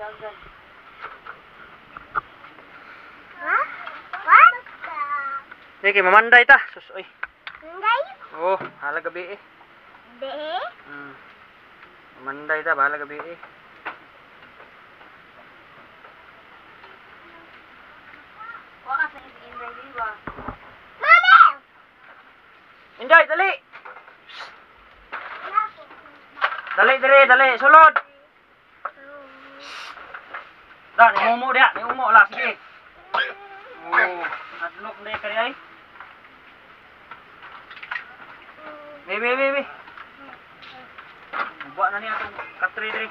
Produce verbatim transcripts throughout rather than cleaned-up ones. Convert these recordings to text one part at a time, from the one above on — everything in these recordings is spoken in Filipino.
dagan. Ha? What? Sige, mamanday ta. Sus, oy. Manday? Oh, hala gabi eh. De? Hmm. Mamanday ta, bahala gabi eh. Wala sa inday di ba? Mami! Inday, dali! Dali, dali, dali, sulod! Da, ni umo dia, ni umo lah, sige. Oh, adlok na kaya ay. Bebe, bebe. Buat na niya itong katri diri.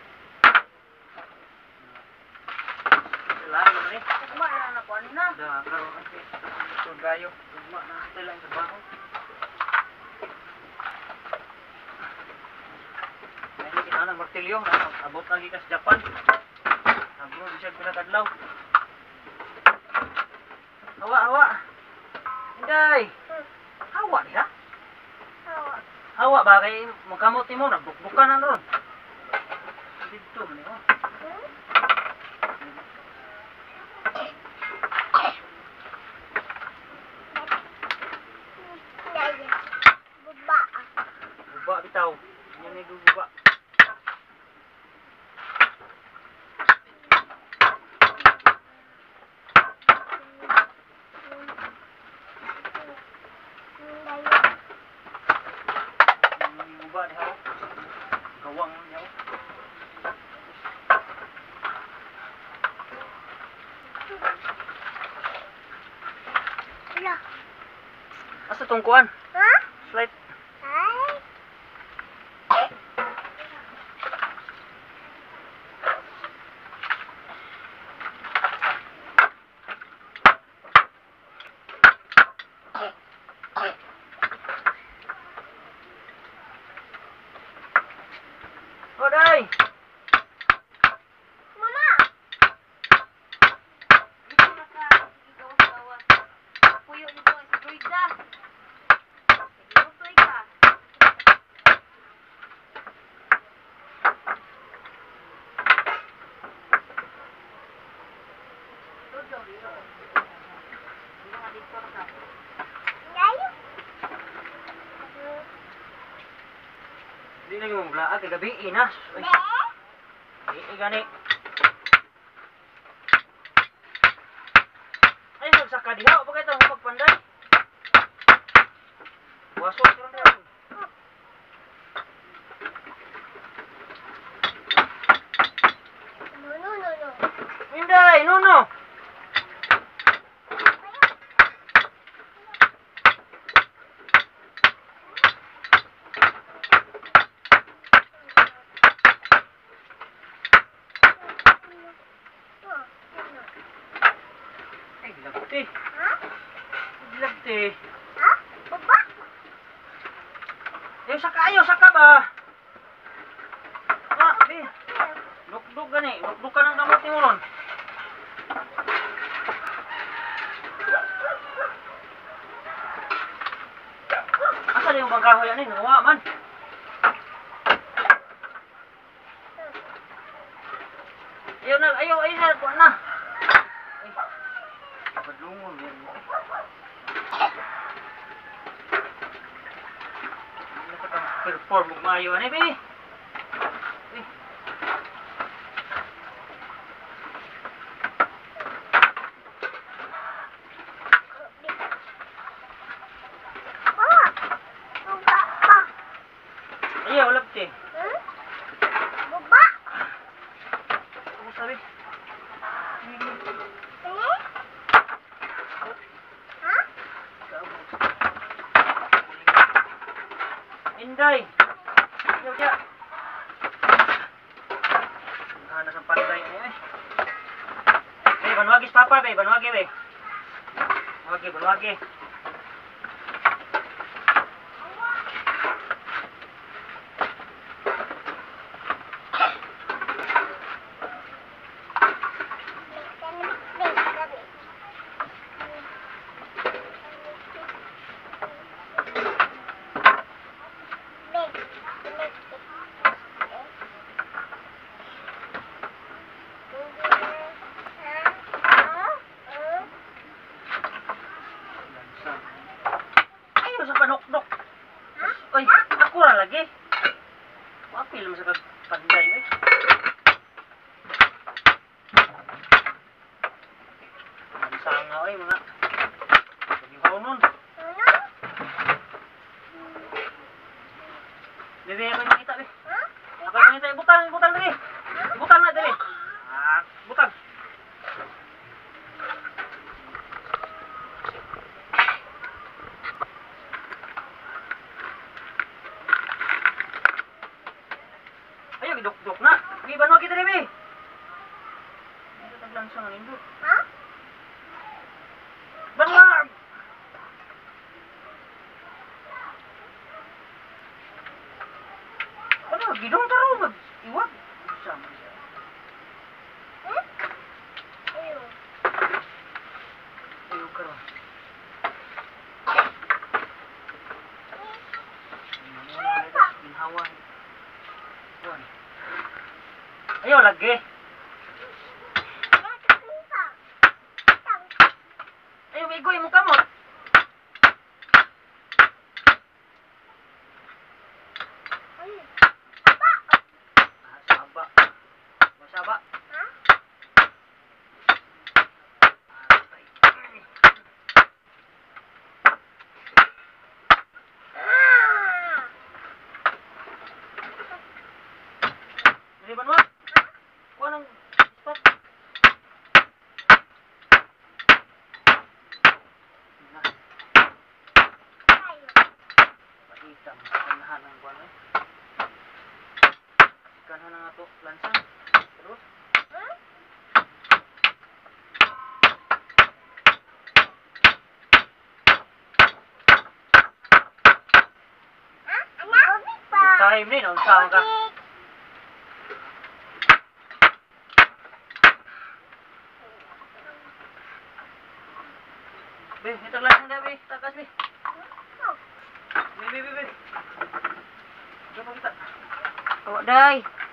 Lain na ni. Tugma na na ko ani na. Da, karon kasi sulod gayo. Tugma na ito lang sa baho. May kinahanglan ng martilyo na abot lagi ka sa Japan. Abro di siya pinakadlaw. Hawa, hawa. Inday. Hawa diha. Hawa ba kay magkamot nimo nagbukbukan na ron. Dito man oh. Buba. Buba bitaw. Yan ni buba. Buba diha. Kawang niya. Wala. Asa tong kuan? Ha? Slide. Ay. Oday. Mama. Dito na ka gawas-gawas. Puyo dito sa druida. Sige, ka. Dodo dito. Dito nga dito ka. Ngayo. Di na yung blaag kay gabi ina. Ay, De? di gani. Ay, nagsaka diha o bagay tong magpanday. Waso sira na. No, no, no, no. Inday, nuno. Ay, gilabti. Ha? Gilabti. Ha? Buba? Yung saka ayo, saka ba? Ah, di. Lukduk gani. Lukduk ka ng damot ni mo ron. Asa na yung bangkahoy yan eh? Nawa man. Ayaw na, ayaw, ayaw na, kuha na. Ay, padlungon yan. Perform mo maayo ano eh, eh. Mama. Buba pa. Ayaw, lapti. Hmm? Buba. Ano sabi? Ini? Ha? Inday! Ayaw siya. Ah, nasa panday niya eh. Be, banwagis papa, be, banwagi, be. Banwagi, banwagi. kita deh, Bi. Kita langsung nindut. Ha? Benar. Benar, gidong taruh mag iwag. Sama siya. Hmm? Ayun. Ayo karon. Ginhawan. Kuan. Ayo lagi. Ayo migoy mo kamot. Ah, saba. Masaba. Dili ba naman? Kuan ang spot. Na. Pahitam. Kanahan ang kuan eh. Kanahan ang ato lansang. Terus. Time ni, naunsaon ka. Be, itong lansang na, Be. Takas, Be. Be, Be, Be, Be. Diyan po kita. Awak day.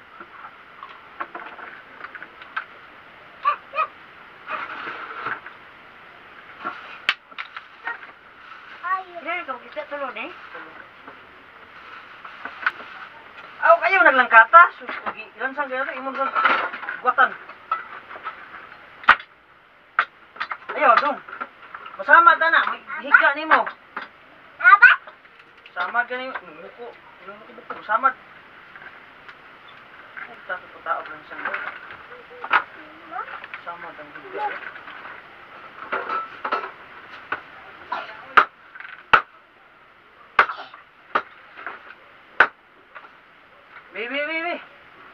Dire ka kita tulo ni. Aw, kayo naglangkata. Sus, lagi. Lansang kayo, imong ron. Guwatan. Ayaw, dong. Masama ka na. May higa ni mo. Samad ka ni mo. Muko. Muko. Samad. Ay, takot ko tao lansang kayo. Samad ang higa. Be, be, be, be.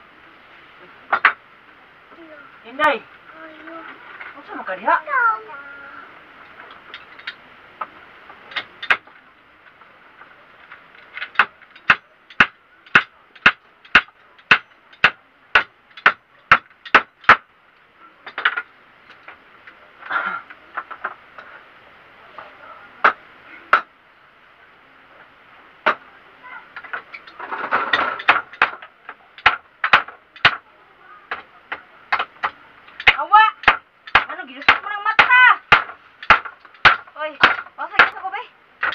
Inday. Ano sa mga diha? Awak. Ano gilusot mo ng mata? Oy, pasa ka ko be.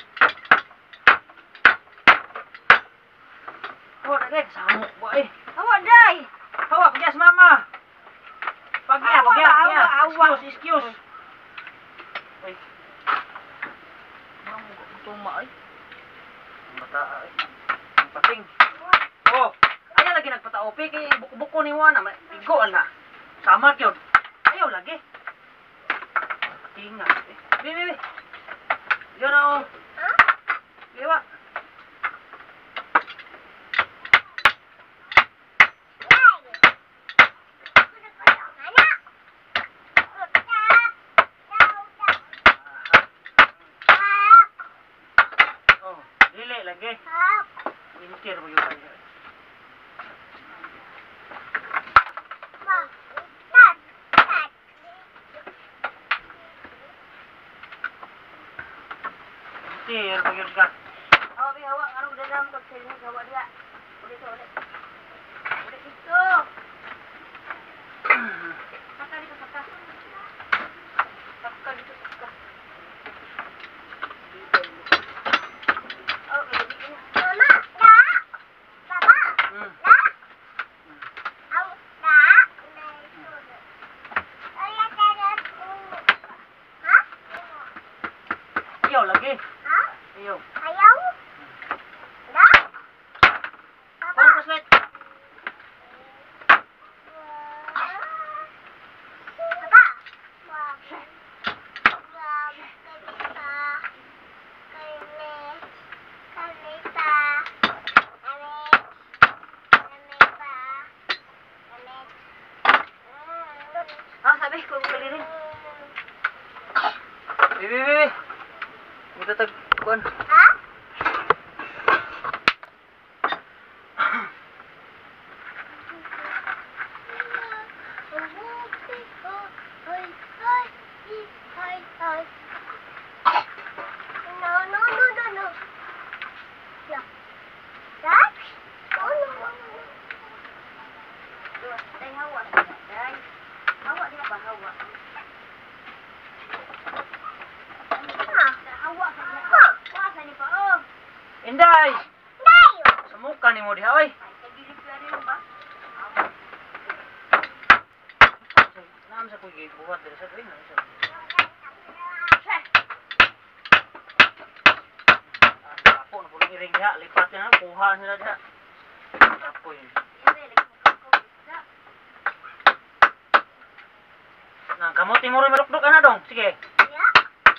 Oh, dagay. Samok ba eh. Awak day. Hawa, pagya sa mama. Pagya, Awa, pagya, awa, pagya. awa. Excuse, excuse. Ay. Mamo ko itong maay. Ang bata ay. Ang pating. Oh, ayaw lagi nagpataopi kay buko-buko ni Juana. Igo na. Sama yun. Ayaw lagi. Patingan. Eh, bi, bi, bi. Yun na oh. Biwa. Oh, dili lagi. Intir mo yun. Intir mo yun ka. Awak be awak karo dalam tok sini awak dia. Ulit ulit. Ulit itu. Saka dito saka. Saka dito saka. Oh, lagi ini. Hmm. Ayaw lagi. Ayaw. Ayaw? Na? Paul, flashlight. Ah, sabi ko bali rin. Bibi, bibi. Ito tag, kuan. Ha? No, no, no, no, no. Yeah. That? Oh, no, no, no, no. Duh, day hawa siya, day. Hawa dia ba hawa? Ah. Hawa sa dia. Ah. Kuasa ni pa oh. Inday! Dayo. Sa muka ni mo diha, oy. Ay, kagilip ka rin ba? Naam sa kuy buhat diri sa tuwing. Ako na pulong iring diha, lipat na, kuha sila diha. Apoy. Hindi, lagi mo kang isda. Nang kamot mo rin marukdok ana dong. Sige. Yeah.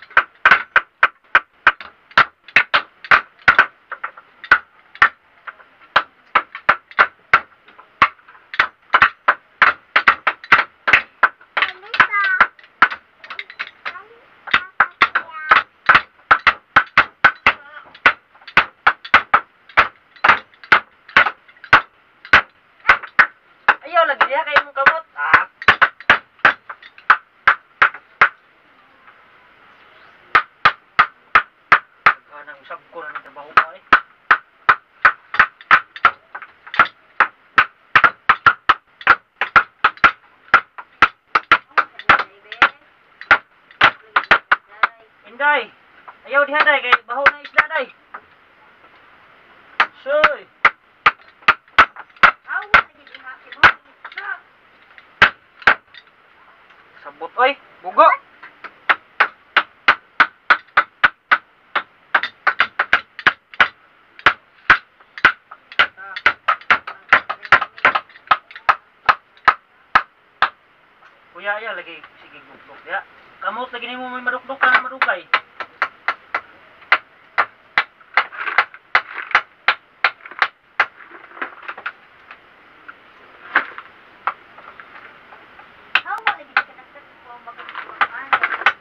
Alisa. Ayaw lagi diha kay imong kamot. Ah. Kanang usab ko na ng trabaho pa eh. Inday, ayaw diha day kay baho na isda day. Soy. Hawa lagi diha kay mo isda. Sabot oy, bugo. Kuya ya lagi sige gugdok ya. Kamot lagi nimo may madukdok ka na madukay. Hawa lagi di kanasat ko magkuan.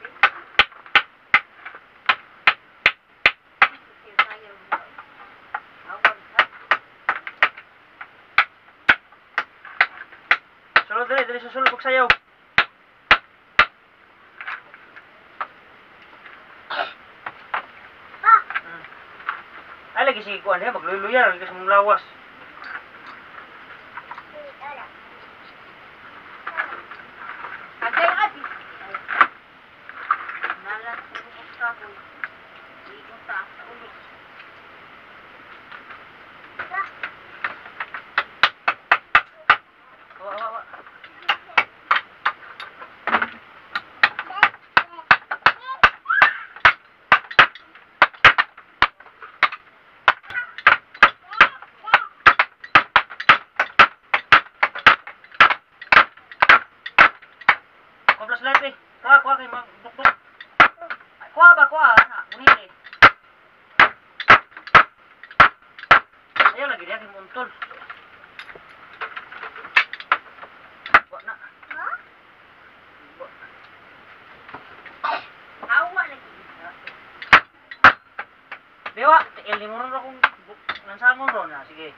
Sulod dali, dali sa sulod pagsayaw. Ah. Hmm. Ay lagi sige kuan diha magluluya lagi sa mong lawas. Agay ati. Nalas ko sa ko. Ito ta sa ulo. Wa wa wa. Komplas lahat eh. Kuha, kuha kay mag dukdok. Ay, kuha ba, kuha. Ana, bunit eh. Ayaw lagi diha kay muntol. Wa na. Wa. Hawa lagi diha. Dewa, tiil ni mo ron akong nansangon ron na. Sige.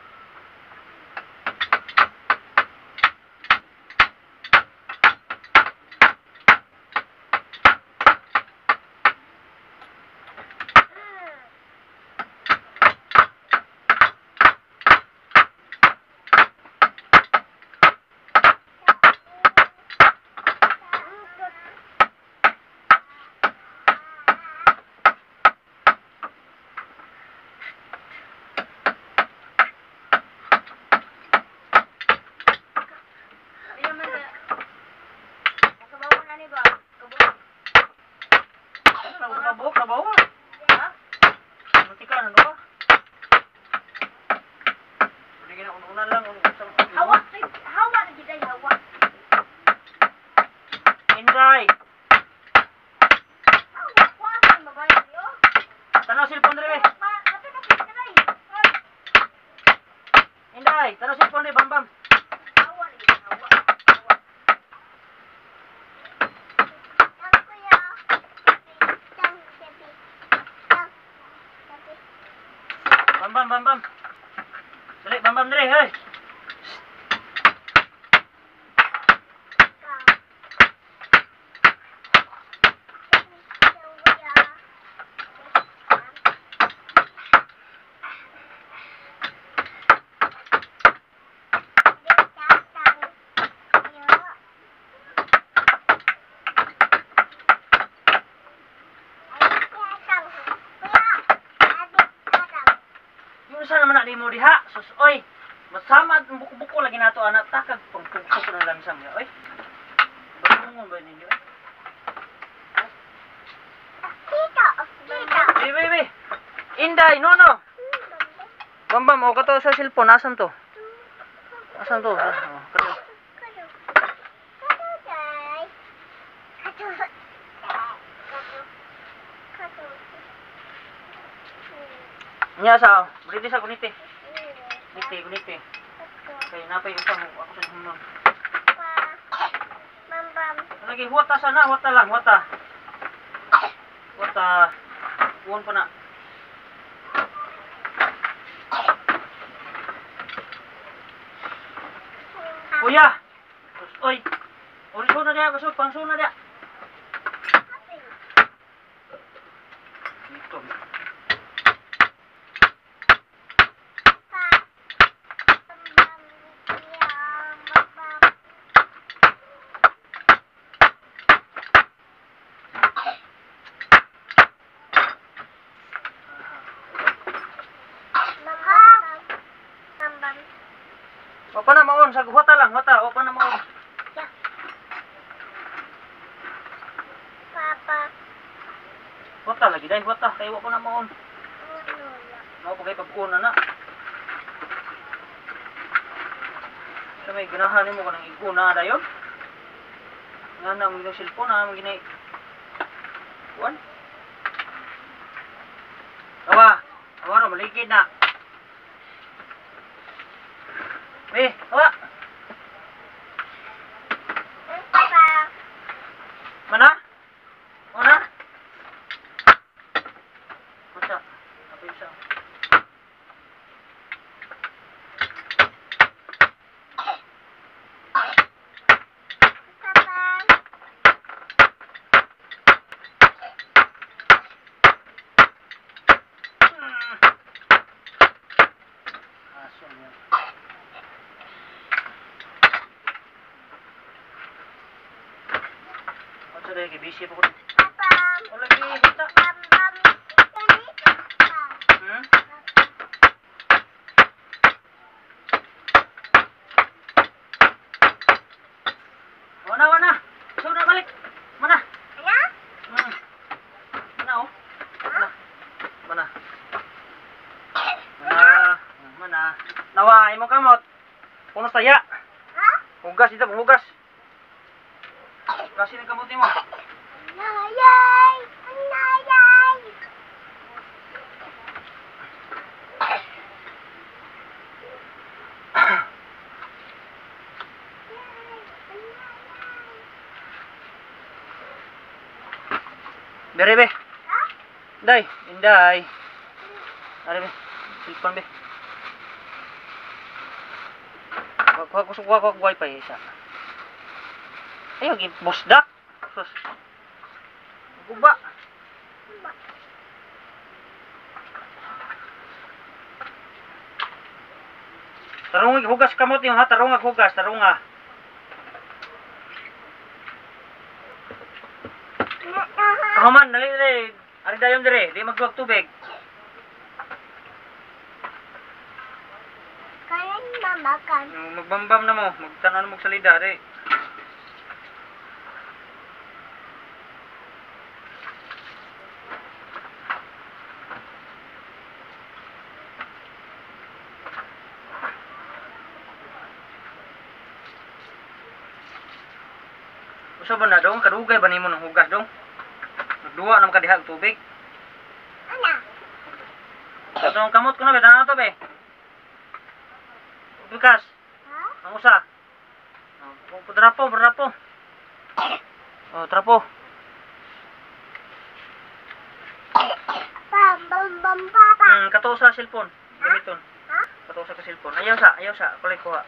Di naman na. Kabawa na ni ba? Kabawa. Nabuhok, nabawa. Ha? Munti ka, nando ka? Hindi ka na ununan lang. Hawa, hawa lagi day hawa. Inday, Hawa, kuasa ni mabayad yo. tanaw cellphone rin eh. Ma, ato na pili ka day. Inday, tanaw cellphone rin, bam bam. Hawa lagi hawa. Hawa. bam, bam, bam. Dali, bam, bam, dali, hey. Yung isa naman na di mo diha. Sus, oy. Masama at buko-buko lagi nato anak takag pagpugso ko ng lansang niya, oy. Bangungon ba ninyo, eh? Baby, baby. Inday, no, no. Bambam, o kato sa cellphone, nasan to? Nasan to? Ah, oh, kato. Nya sa, beriti sa kuniti. Kuniti, kuniti. Kaya napay usang ako sa humnon. Lagi huwata sana, huwata lang, huwata. Huwata. Huwon pa na. Kuya! Oy! Oriso na dia, basod, pangso na dia. Ito. O pa na maon, sa huwata lang, huwata, o pa na maon. Papa. Huwata lagi, dahil huwata, kaya wa pa na maon. Mao pa kay pag-una na. Sa may ganahan mo ka ng iguna na yun. Nga na, mga cellphone na, mga ginay. Kuwan? Awa, awa na, maligid na. Eh, awa. Papa. Mana? Mana? Masa? Apa bisa? Asal ya. Sa lagi busy pa ko. Papa. Wala lagi hita. Bam-bam. Ganito pa. Hmm? Wana wana. So na balik. Mana? Ano? Hmm. Mana oh? Mana? Mana? Mana? Mana? Nawa, imo kamot. Puno saya. Ha? Hugas dito, hugas. Kasi ng kamot nimo. Anayay! Anayay! Bere be. Ha? Day, inday. Are be. Silpon be. Wag wag kusuk wag wag wifi isa. Ayo gi bosdak. Sus. Guba. Tarong hugas kamot yung ha, tarong hugas, tarong ah. Kaman, dali dali. Ari dayon dire, di magluwag tubig. Kaya mamakan. Magbambam na mo, magtanan mo sa lida, di. Usa ba na dong, kadugay ba nimo ng hugas dong? Nagduwa na makadihag tubig. Ana. Itong kamot ko na be, tanan to be. Bukas, Ha? ang usa. Oh, trapo, trapo. Oh, trapo. Bam bam bam papa. Hmm, kato sa cellphone. Gamit Katusa ka cellphone. Ayaw sa, ayaw sa. Kulay kuha.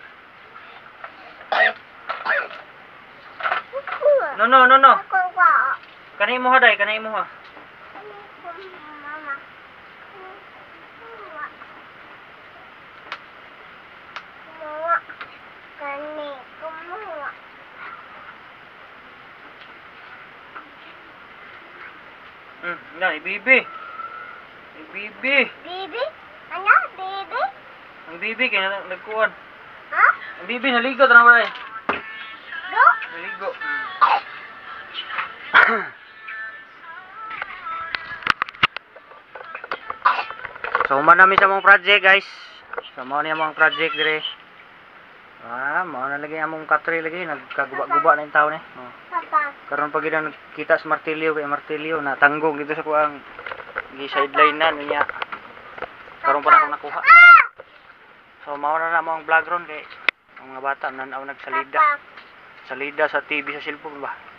No, no, no, no. Ako ba? Kanay mo ha, day. Kanay mo ha. Mama. Mama. Kani, kumuha. Hmm, yan, ibibi. Ibibi. Bibi? Ano? Bibi? Ang bibi, kaya na- nagkuhan. Ha? Ang bibi, naligo. Tanong ba, day? Do? Naligo. So, manami sa mong project, guys. So, mo niya mong project dire. Ah, mo na lagi among katri lagi nagkaguba-guba na yung tao ni. Oh. Papa. Karon pag gina nakita sa martilyo kay martilyo na tanggong dito sa kuang gi sideline na niya. Karon pa na akong nakuha. So, mao na na mong vlog ron kay ang mga bata nanaw nagsalida. Papa. Salida sa T V sa cellphone ba.